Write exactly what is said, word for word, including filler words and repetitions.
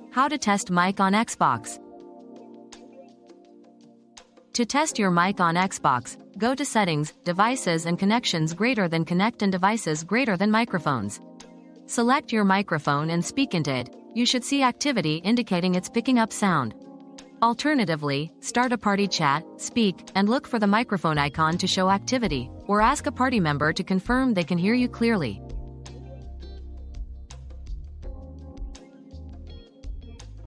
How to test mic on Xbox. To test your mic on Xbox, go to Settings, Devices and Connections greater than Connect and Devices greater than Microphones. Select your microphone and speak into it. You should see activity indicating it's picking up sound. Alternatively, start a party chat, speak, and look for the microphone icon to show activity, or ask a party member to confirm they can hear you clearly.